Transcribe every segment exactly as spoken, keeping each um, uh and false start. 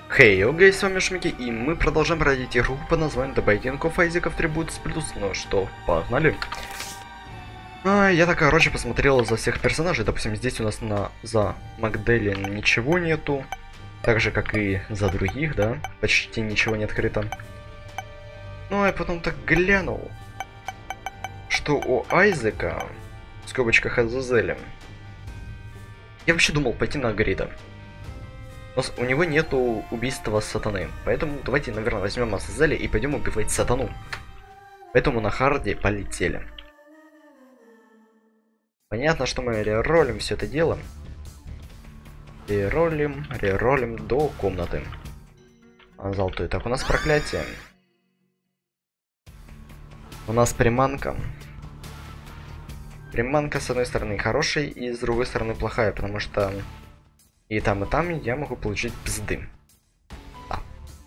Хей, hey, окей, с вами Шмики, и мы продолжаем пройти игру под названием The Binding of Isaac Attributes Plus. Ну что, погнали. А, я так, короче, посмотрел за всех персонажей. Допустим, здесь у нас на за Макделин ничего нету. Так же, как и за других, да? Почти ничего не открыто. Ну, а я потом так глянул, что у Айзека, в скобочках Азазеля, я вообще думал пойти на Грида. Но у него нету убийства сатаны. Поэтому давайте, наверное, возьмем Азазеля и пойдем убивать сатану. Поэтому на харде полетели. Понятно, что мы реролим все это дело. Реролим, реролим до комнаты. Золотой. Так, у нас проклятие. У нас приманка. Приманка с одной стороны хорошая и с другой стороны плохая, потому что и там, и там я могу получить пизды. Да.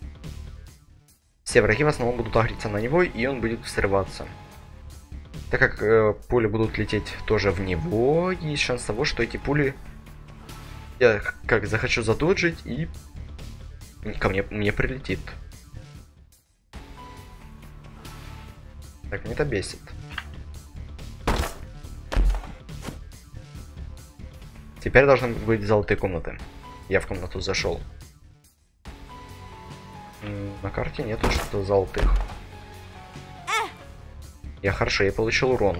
Все враги в основном будут агриться на него, и он будет взрываться. Так как э, пули будут лететь тоже в него, есть шанс того, что эти пули я как захочу задоджить, и ко мне, мне прилетит. Так, мне это бесит. Теперь должны быть золотые комнаты. Я в комнату зашел. На карте нету что-то золотых. Я хорошо, я получил урон.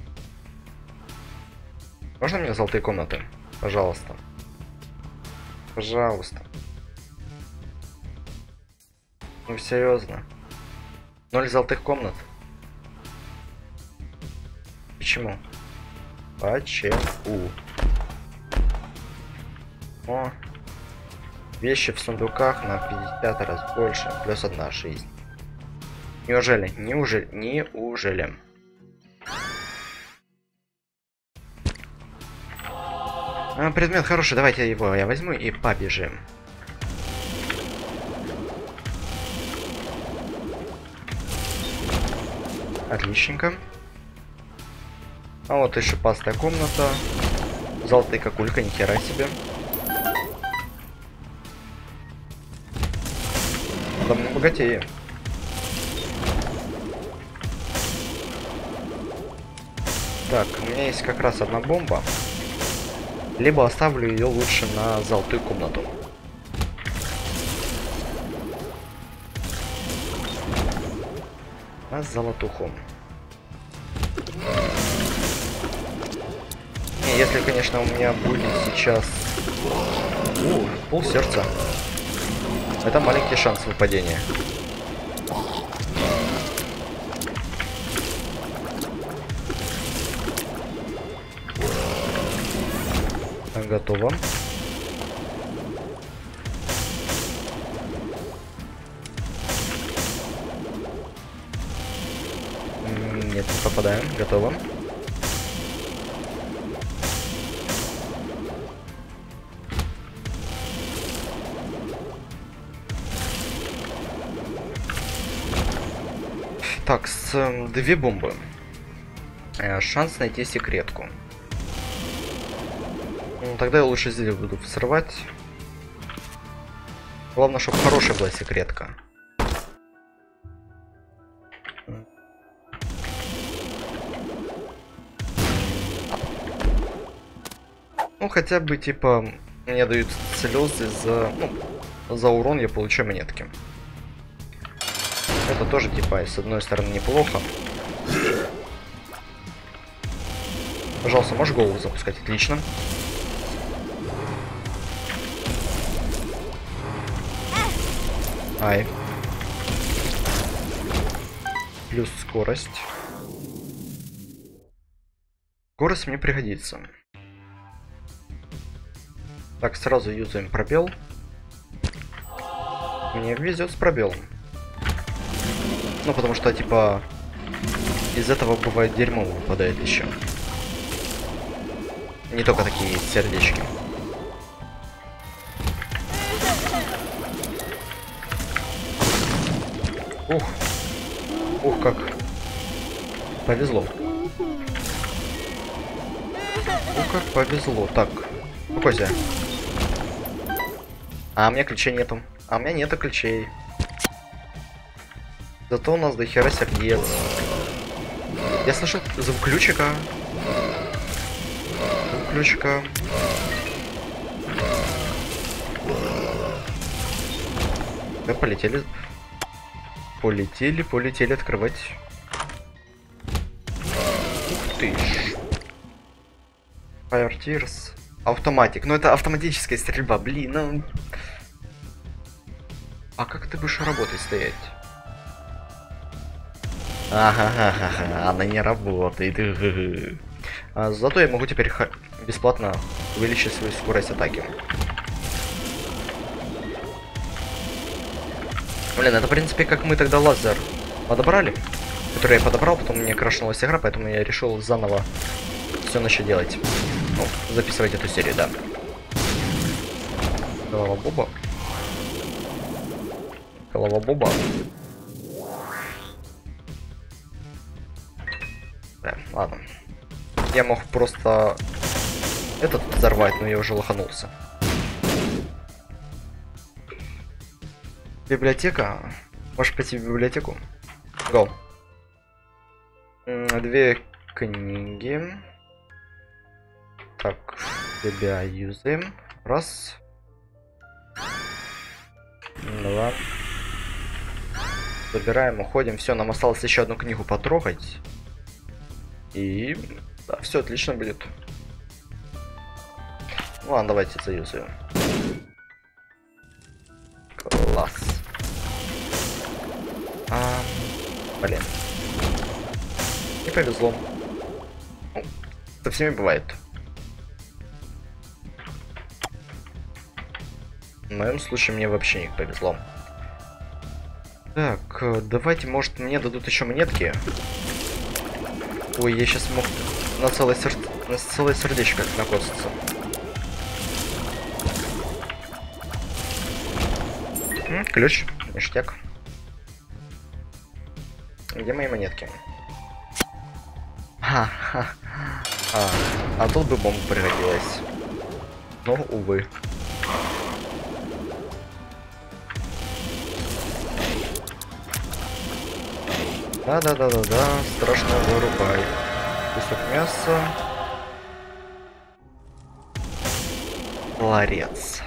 Можно мне золотые комнаты? Пожалуйста. Пожалуйста. Ну серьезно. Ноль золотых комнат. Почему? Почему? О, вещи в сундуках на пятьдесят раз больше, плюс одна жизнь. Неужели? Неужели? Неужели? А, предмет хороший, давайте его я возьму и побежим. Отличненько. А вот еще пастая комната. Золотая кокулька, нихера себе. Там не богатее. Так, у меня есть как раз одна бомба. Либо оставлю ее лучше на золотую комнату. На золотуху. Не, если, конечно, у меня будет сейчас... У, пол сердца. Это маленький шанс выпадения. Готово. Нет, не попадаем. Готово. Так, с э, две бомбы. Э, шанс найти секретку. Ну, тогда я лучше здесь буду взрывать. Главное, чтобы хорошая была секретка. Ну, хотя бы, типа, мне дают слезы за... Ну, за урон я получаю монетки. Это тоже, типа, с одной стороны неплохо. Пожалуйста, можешь голову запускать? Отлично. Ай. Плюс скорость. Скорость мне пригодится. Так, сразу юзаем пробел. Мне везет с пробелом. Ну, потому что, типа, из этого бывает дерьмо выпадает еще. Не только такие сердечки. Ух. Ух, как. Повезло. Ух, как повезло. Так, успокойся. А, у меня ключей нету. А у меня нету ключей. Зато у нас до хера сердец. Я слышу звук ключика. Звук ключика. Да, полетели. Полетели, полетели открывать. Ух ты ж. Fire Tears. Автоматик. Ну это автоматическая стрельба, блин. Ну... А как ты будешь работать стоять? Ага, она не работает. А, зато я могу теперь бесплатно увеличить свою скорость атаки. Блин, это в принципе как мы тогда лазер подобрали, который я подобрал, потом мне крашнулась игра, поэтому я решил заново все начать делать. Ну, записывать эту серию, да. Голова Боба. Голова Боба. Да, ладно. Я мог просто этот взорвать, но я уже лоханулся. Библиотека. Можешь пойти в библиотеку? Go. Две книги. Так, тебя юзаем. Раз. Два. Забираем, уходим. Все, нам осталось еще одну книгу потрогать. И да, все отлично будет. Ладно, давайте заюзаем. Класс. А, блин. Не повезло. Ну, со всеми бывает. В моем случае мне вообще не повезло. Так, давайте, может, мне дадут еще монетки. Ой, я сейчас мог на целое, сер... на целое сердечко накоситься. М, ключ, ништяк. Где мои монетки? Ха-ха. А, а тут бы бомба пригодилась. Но, увы. Да-да-да-да-да, страшно вырубай. Кусок мяса. Ларец.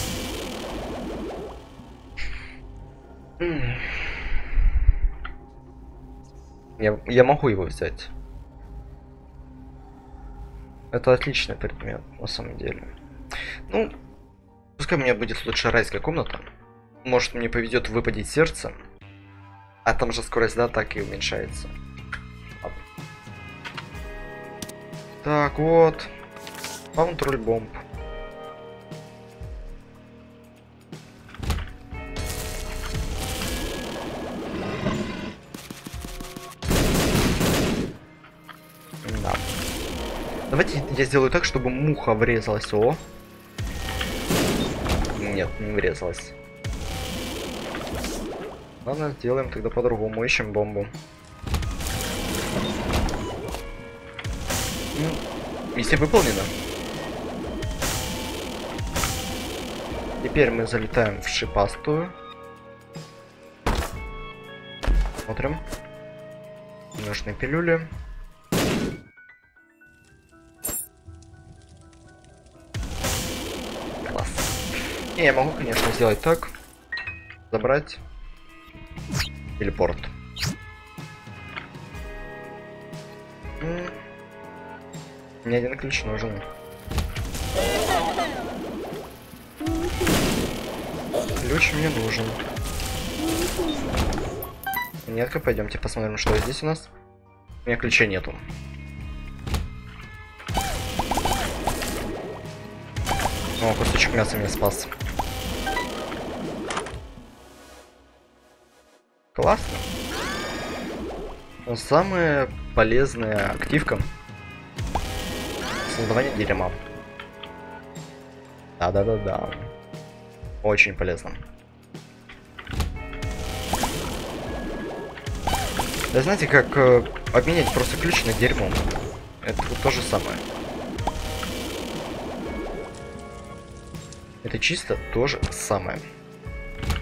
Я, я могу его взять. Это отличный предмет, на самом деле. Ну, пускай у меня будет лучше райская комната. Может, мне повезет выпадить сердце. А там же скорость до атаки уменьшается. Так, вот. Контроль бомб. Да. Давайте я сделаю так, чтобы муха врезалась. О. Нет, не врезалась. Ладно, сделаем тогда по-другому. Ищем бомбу. Ну, миссия выполнена. Теперь мы залетаем в шипастую. Смотрим. Нужны пилюли. Класс. И я могу, конечно, сделать так. Забрать. Телепорт. Мне один ключ нужен. Ключ мне нужен. Нет-ка, пойдемте посмотрим, что здесь у нас. У меня ключей нету. О, кусочек мяса меня спас. Классно. Но самая полезная активка — создавание дерьма. Да-да-да-да. Очень полезно. Да знаете, как э, обменять просто ключ на дерьмо? Это вот то же самое. Это чисто то же самое.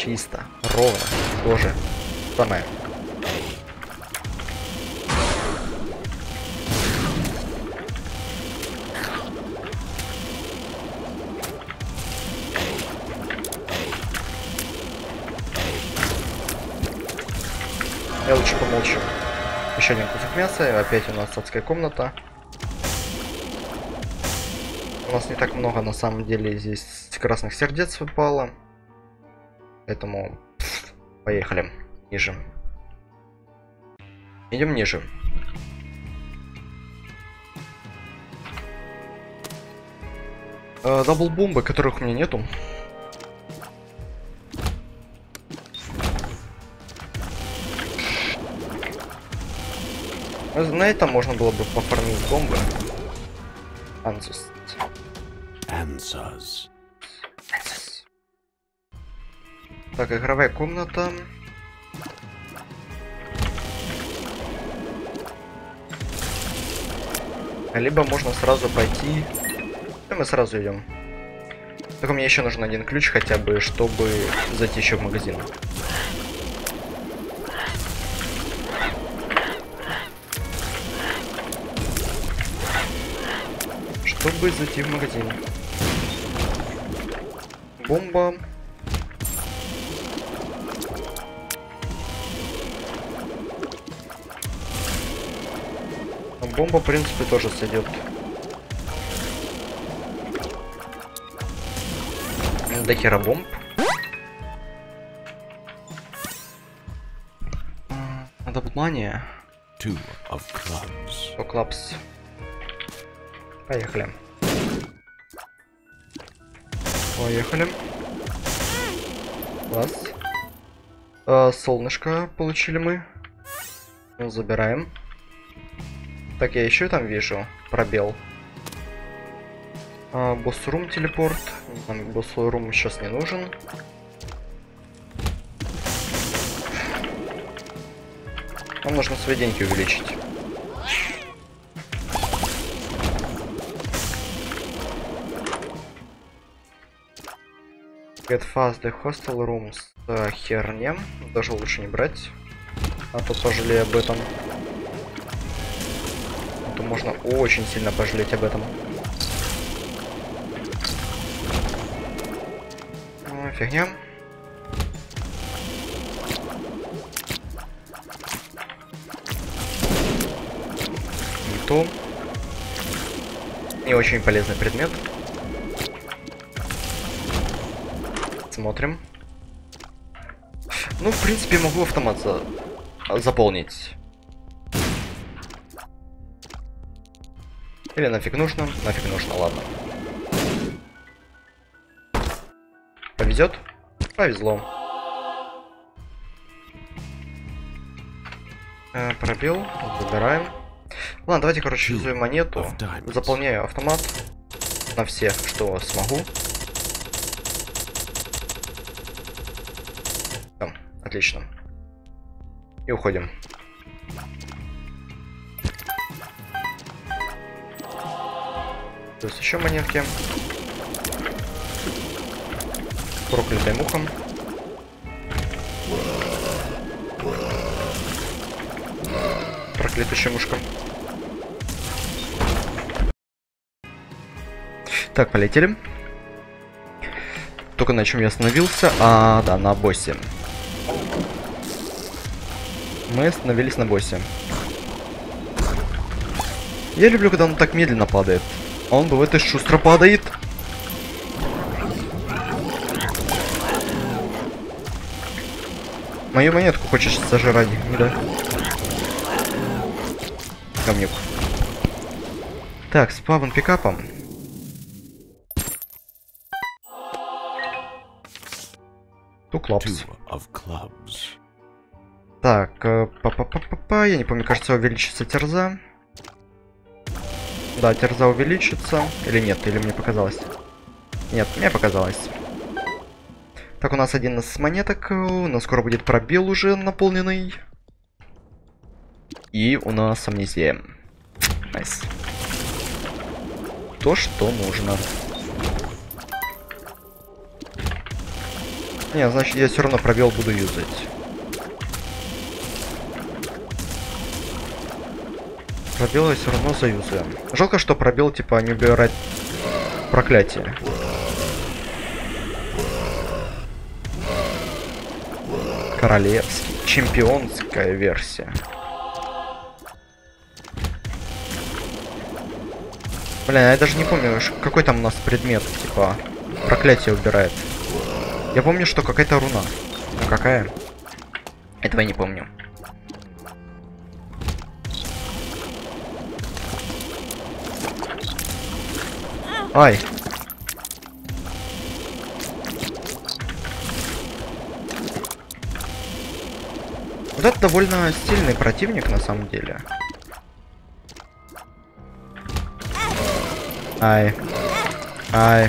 чисто, ровно, тоже самое. Я лучше помолчу. Еще один кусок мяса, и опять у нас адская комната. У нас не так много на самом деле здесь красных сердец выпало. Поэтому поехали ниже. Идем ниже. Дабл-бомбы, которых у меня нету. На этом можно было бы пофармить бомбы. Ансус. Answers. Так, игровая комната. Либо можно сразу пойти. И мы сразу идем. Только мне еще нужен один ключ хотя бы, чтобы зайти еще в магазин. Чтобы зайти в магазин. Бомба. Бомба, в принципе, тоже сойдет. До хера бомб. Надо внимание. Two of clubs. Two clubs. Поехали. Поехали. Класс. А, солнышко получили мы. Ну, забираем. Так, я еще там вижу пробел. А, босс-рум телепорт. Нам босс-рум сейчас не нужен. Нам нужно свои деньги увеличить. Get fast the hostel rooms. А, херня. Даже лучше не брать. А то пожалею об этом. А то можно очень сильно пожалеть об этом. А, фигня. Не то. Не очень полезный предмет. Смотрим. Ну, в принципе, могу автомат за... заполнить. Или нафиг нужно? Нафиг нужно, ладно. Повезет? Повезло. Э, пробел. Забираем. Ладно, давайте, короче, юзаем монету. Заполняю автомат на все, что смогу. Там, отлично. И уходим. Плюс еще монетки. Проклятая муха. Проклятущая мушка. Так, полетели. Только на чем я остановился? А, да, на боссе. Мы остановились на боссе. Я люблю, когда он так медленно падает. А он бывает и шустро падает. Мою монетку хочешь сожрать, да? Камнюк. Так, с плавным пикапом. Two clubs. Так, па-па-па-па-па, я не помню, кажется, увеличится терза. Да, терза увеличится. Или нет, или мне показалось? Нет, мне показалось. Так, у нас один из монеток. У нас скоро будет пробел уже наполненный. И у нас амнезия. Найс. То, что нужно. Не, значит, я все равно пробел буду юзать. Пробел я все равно заюзаю. Жалко, что пробел, типа, не убирать проклятие. Королевский. Чемпионская версия. Блин, я даже не помню, какой там у нас предмет, типа, проклятие убирает. Я помню, что какая-то руна. Ну какая? Этого я не помню. Ай! Вот это довольно сильный противник на самом деле. Ай. Ай.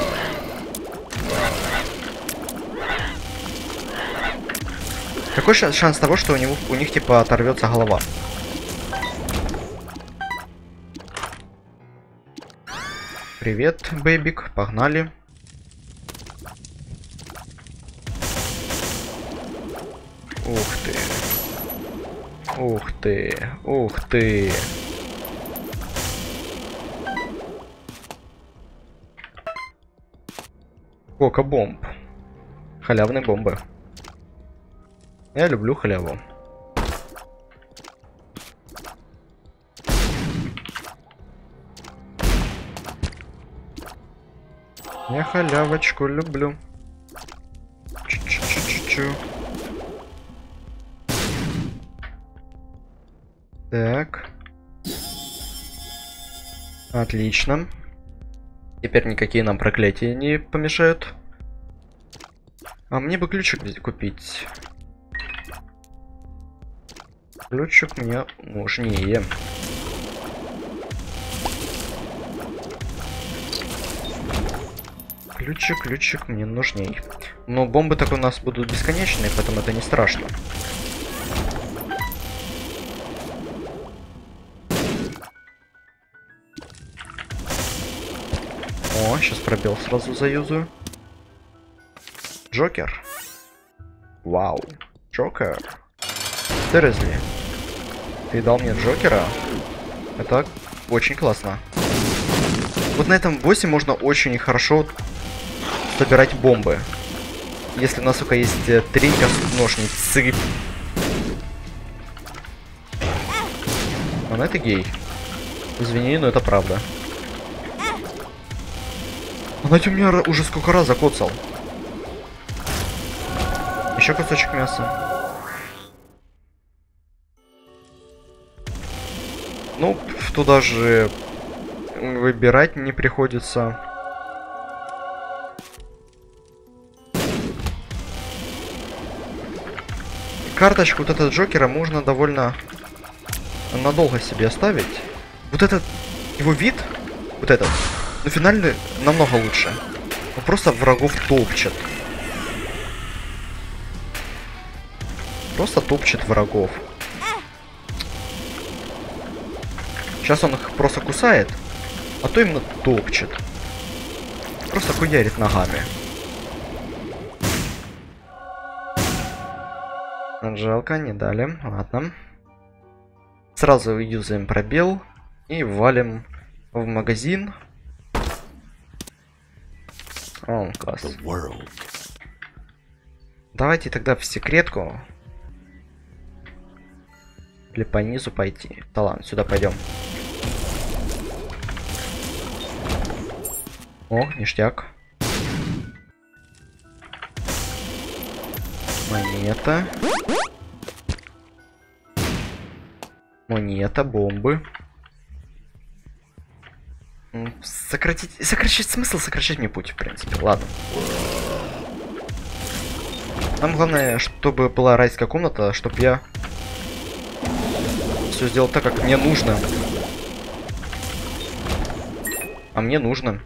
Какой шанс, шанс того, что у него у них типа оторвется голова? Привет, бэйбик, погнали. Ух ты. Ух ты. Ух ты. Сколько бомб. Халявные бомбы. Я люблю халяву. Я халявочку люблю. Чу-чу-чу-чу-чу. Так. Отлично. Теперь никакие нам проклятия не помешают. А мне бы ключик купить. Ключик мне нужнее. Ключик, ключик мне нужней. Но бомбы так у нас будут бесконечные, поэтому это не страшно. О, сейчас пробел сразу заюзаю. Джокер. Вау. Джокер. Серьезно. Ты дал мне Джокера? Это очень классно. Вот на этом боссе можно очень хорошо собирать бомбы. Если у нас только есть тренька ножницы. А на это гей. Извини, но это правда. Он у меня уже сколько раз закоцал. Еще кусочек мяса. Ну, туда же выбирать не приходится. Карточку вот этого Джокера можно довольно надолго себе оставить. Вот этот его вид, вот этот, но финальный намного лучше. Он просто врагов топчет. Просто топчет врагов. Сейчас он их просто кусает, а то именно топчет. Просто хуярит ногами. Жалко, не дали. Ладно. Сразу юзаем пробел и валим в магазин. О, класс. Давайте тогда в секретку. Или по низу пойти. Да ладно, сюда пойдем. О, ништяк. Монета. Монета, бомбы. Сократить... Сокращать смысл, сокращать мне путь, в принципе. Ладно. Нам главное, чтобы была райская комната, чтобы я все сделал так, как мне нужно. А мне нужно.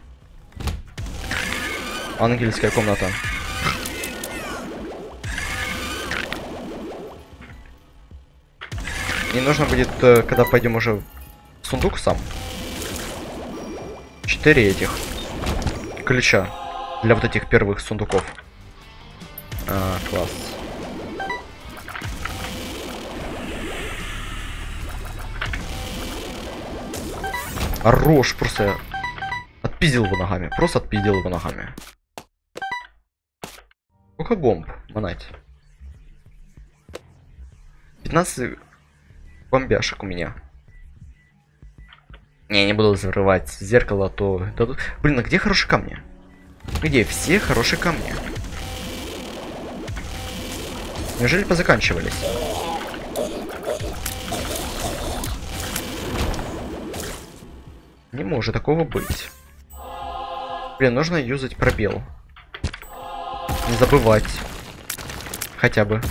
Ангельская комната. И нужно будет, когда пойдем уже в сундук сам, четыре этих ключа для вот этих первых сундуков. А, класс. Хорош, просто отпиздил его ногами. Просто отпиздил его ногами. Сколько бомб, манать? пятнадцать бомбяшек у меня. Не, не буду взрывать зеркало, а то дадут. Блин, а где хорошие камни? Где все хорошие камни? Неужели позаканчивались? Не может такого быть. Блин, нужно юзать пробел. Не забывать. Хотя бы.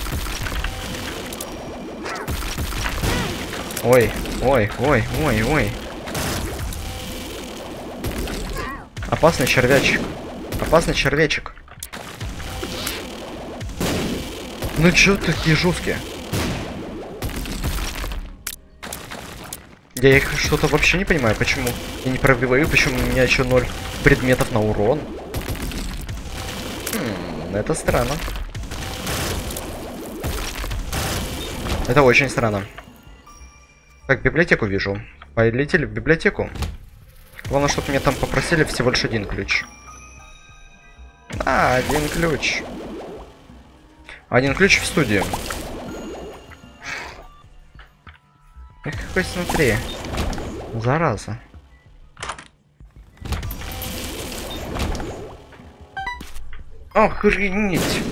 Ой, ой, ой, ой, ой. Опасный червячек. Опасный червячек. Ну чё такие жесткие? Я их что-то вообще не понимаю, почему я не пробиваю, почему у меня еще ноль предметов на урон. Хм, это странно. Это очень странно. Так, библиотеку вижу. Полетели в библиотеку. Главное, чтобы меня там попросили всего лишь один ключ. А, один ключ. Один ключ в студию. Эх, какой смотри. Зараза. Охренеть.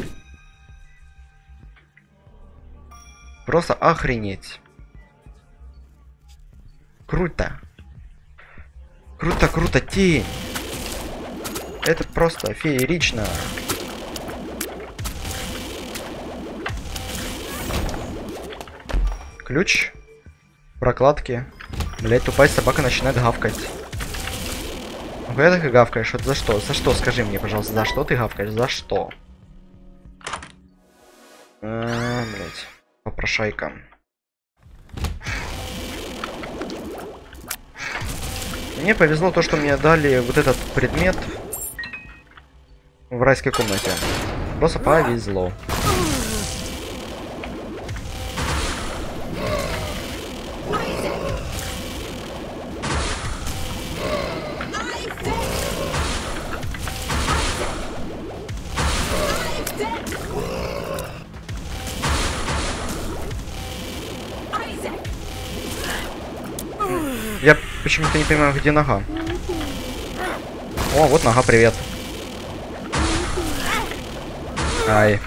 Просто охренеть. Круто. Круто, круто, тень. Это просто феерично. Ключ. Прокладки. Блять, тупая собака начинает гавкать. Куда ты гавкаешь? Вот за что? За что? Скажи мне, пожалуйста, за что ты гавкаешь? За что? А, блять. Попрошайка. Мне повезло то, что мне дали вот этот предмет в райской комнате. Просто повезло. Я почему-то не понимаю, где нога. О, вот нога, привет. Ай.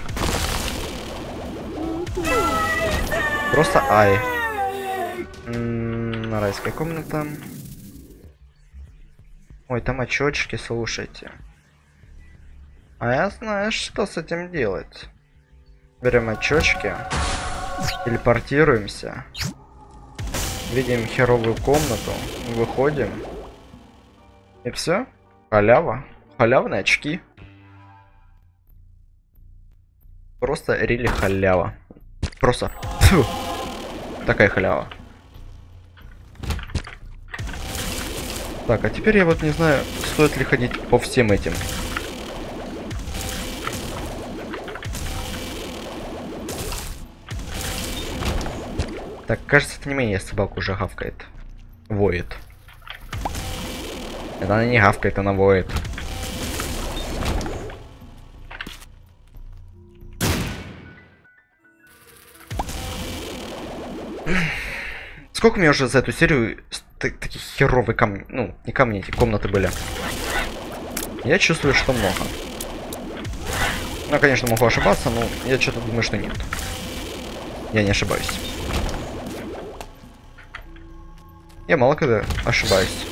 Просто ай. М-м, райская комната. Ой, там очечки, слушайте. А я знаю, что с этим делать. Берем очечки. Телепортируемся. Видим херовую комнату. Выходим. И все. Халява. Халявные очки. Просто рили халява. Просто. Фу. Такая халява. Так, а теперь я вот не знаю, стоит ли ходить по всем этим. Так, кажется, это не меня собака уже гавкает. Воет. Это она не гавкает, она воет. Сколько у меня уже за эту серию таких херовых камней, ну, не камни, эти комнаты были. Я чувствую, что много. Ну, конечно, могу ошибаться, но я что-то думаю, что нет. Я не ошибаюсь. Я мало когда ошибаюсь.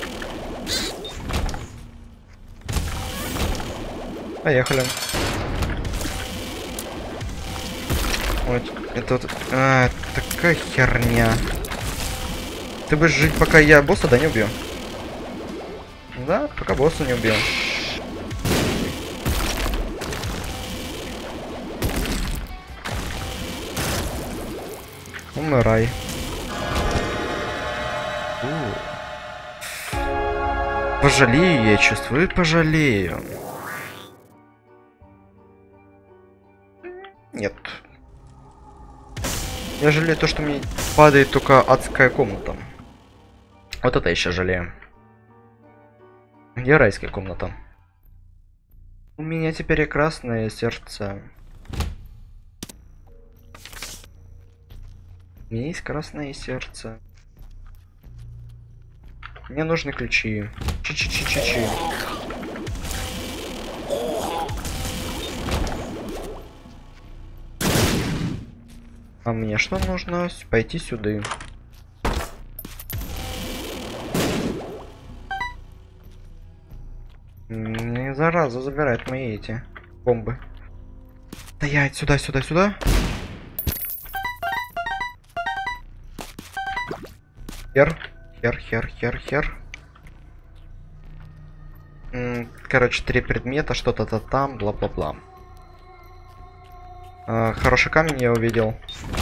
Поехали. Вот, это вот... А, такая херня. Ты будешь жить, пока я босса, да, не убью? Да, пока босса не убью. Умирай. Пожалею, я чувствую, пожалею. Нет. Я жалею то, что мне падает только адская комната. Вот это я еще жалею. Где райская комната? У меня теперь и красное сердце. У меня есть красное сердце. Мне нужны ключи. Чи-чи-чи-чи-чи. А мне что нужно? Пойти сюда. Не, зараза, забирает мои эти бомбы. Да я сюда, сюда, сюда. Хер, хер, хер, хер, хер. Короче, три предмета, что-то-то там, бла-бла-бла. А, хороший камень я увидел.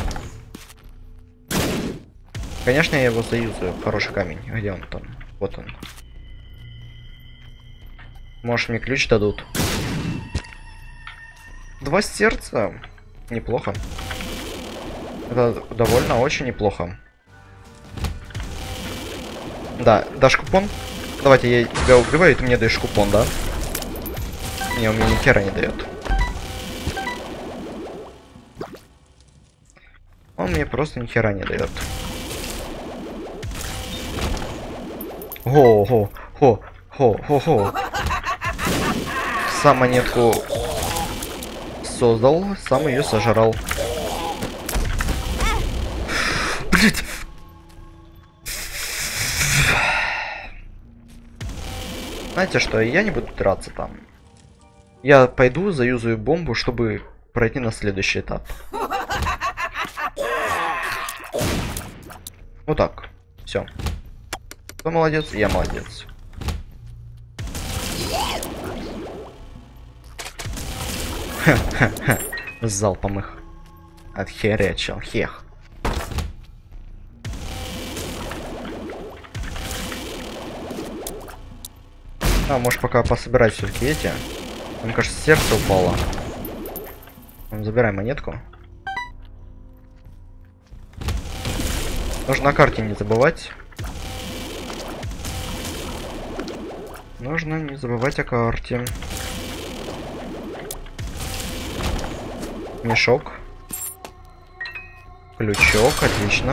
Конечно, я его заюзаю. Хороший камень. Где он там? Вот он. Может, мне ключ дадут? Два сердца. Неплохо. Это довольно очень неплохо. Да, дашь купон? Давайте я тебя убиваю, и ты мне даешь купон, да? Не, он мне ни хера не дает. Он мне просто ни хера не дает. Хо-хо, хо, хо, хо, хо. Сам монетку создал, сам ее сожрал. Блять. Знаете что, я не буду драться там. Я пойду, заюзаю бомбу, чтобы пройти на следующий этап. Вот так. Все. Кто молодец? Я молодец. Ха-ха-ха. С залпом их. Отхерячил. Хех. А, может пока пособирать все-таки эти. Мне кажется, сердце упало. Забирай монетку. Нужно на карте не забывать. Нужно не забывать о карте. Мешок. Ключок, отлично.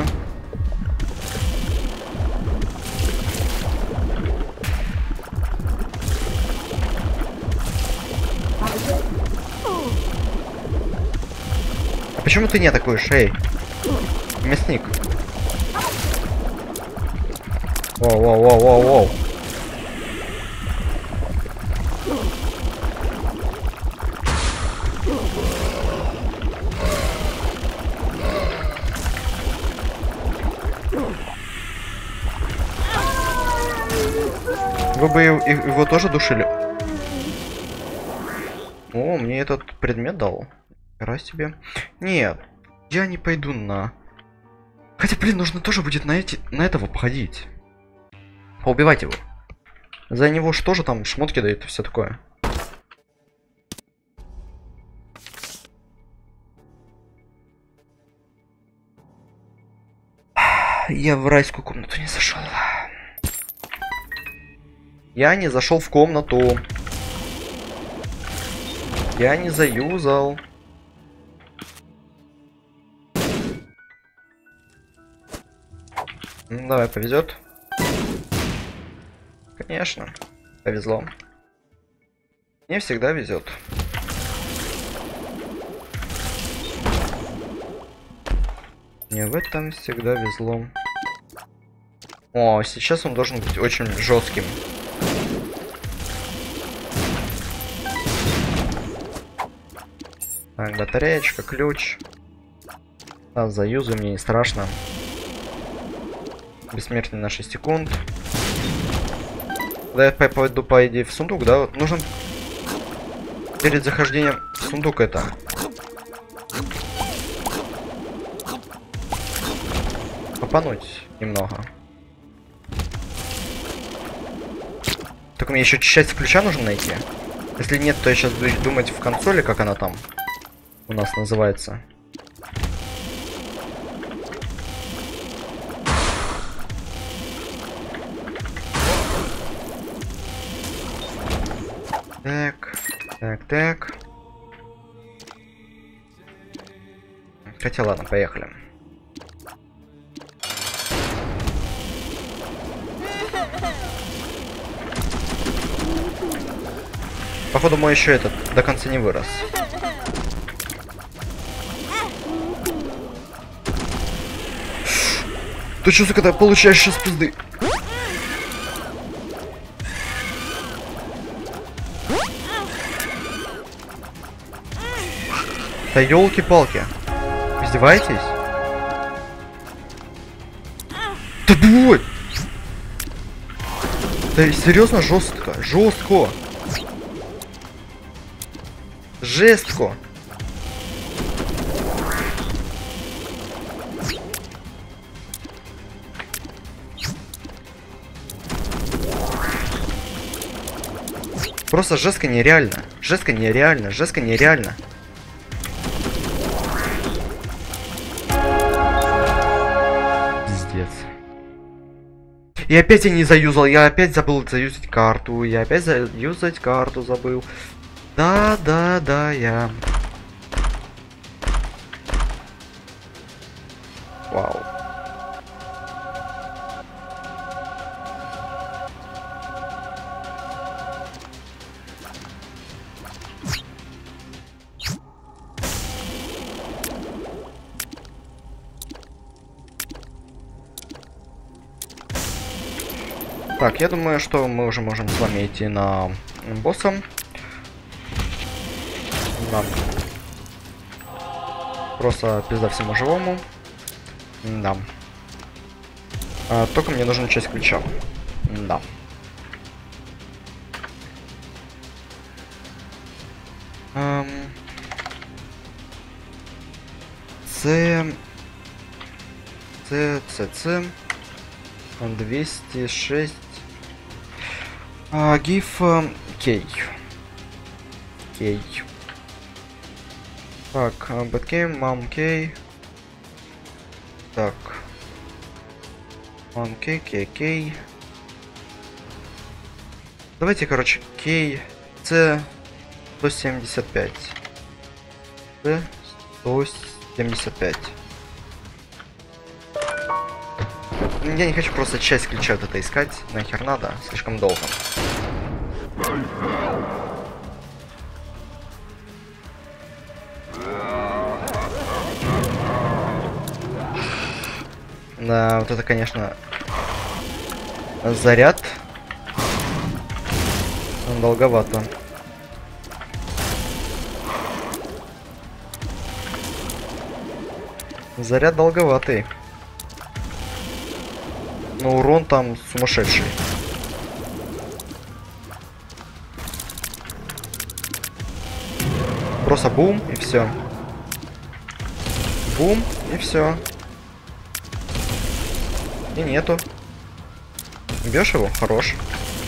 А почему ты не атакуешь, эй? Мясник. Воу, воу, воу, воу, воу. Вы бы его тоже душили? О, мне этот предмет дал. Раз тебе. Нет, я не пойду на... Хотя, блин, нужно тоже будет на, эти... на этого походить. Поубивать его. За него что же там шмотки дают и все такое. Я в райскую комнату не зашел. Я не зашел в комнату. Я не заюзал. Ну, давай, повезет. Конечно, повезло. Мне всегда везет. Мне в этом всегда везло. О, сейчас он должен быть очень жестким. Так, батареечка, ключ. Да, заюзу, мне не страшно. Бессмертный на шесть секунд. Да, я пойду, по идее, в сундук, да? Нужно перед захождением в сундук это. Попануть немного. Только мне еще часть ключа нужно найти. Если нет, то я сейчас буду думать в консоли, как она там. у нас называется. Так, так, так. Хотя ладно, поехали. Походу мой еще этот до конца не вырос. Ты что, сука, получаешь сейчас пизды? Да елки-палки. Издеваетесь? Да бой! Да серьезно, жестко, жестко. Жестко. Просто жестко нереально. Жестко нереально. Жестко нереально. Пиздец. И опять я не заюзал. Я опять забыл заюзать карту. Я опять заюзать карту забыл. Да, да, да, я. Вау. Так, я думаю, что мы уже можем с вами идти на босса. Да. Просто пизда всему живому. Да. А, только мне нужна часть ключа. Да. Эм... С... С... С... С... двести шесть... А, гиф... Кей. Кей. Так, Бэткейм, Мам Кей. Так. Мам Кей, Кей, Кей. Давайте, короче, Кей. С сто семьдесят пять. С сто семьдесят пять. Я не хочу просто часть ключа вот это искать. Нахер надо, слишком долго. Да, вот это, конечно, заряд. Долговато. Заряд долговатый. Но урон там сумасшедший. Просто бум и все. Бум и все. И нету. Бьешь его? Хорош.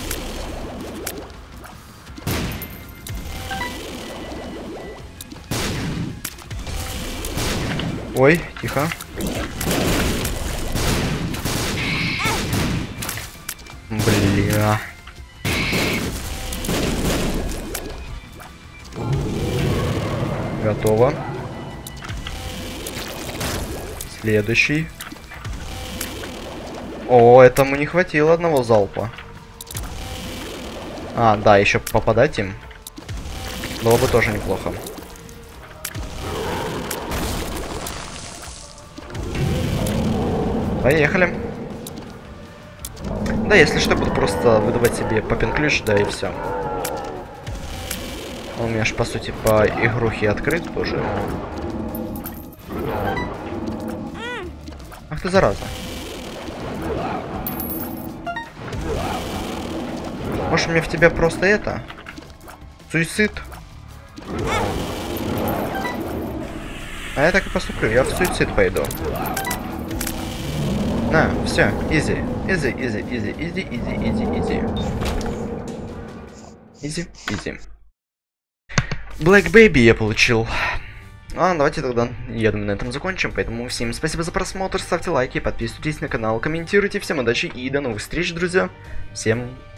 Ой, тихо. Бля. Готово. Следующий. О, этому не хватило одного залпа. А, да, еще попадать им было бы тоже неплохо. Поехали. Да, если что, буду просто выдавать себе папин ключ, да и все. Он у меня ж, по сути, по игрухе открыт тоже. Ах ты, зараза. Может, мне в тебя просто это? Суицид? А я так и поступлю, я в суицид пойду. На, все, изи, изи, изи, изи, изи, изи, изи, изи. Изи, изи. Black Baby я получил. А, давайте тогда, я думаю, на этом закончим. Поэтому всем спасибо за просмотр, ставьте лайки, подписывайтесь на канал, комментируйте. Всем удачи и до новых встреч, друзья. Всем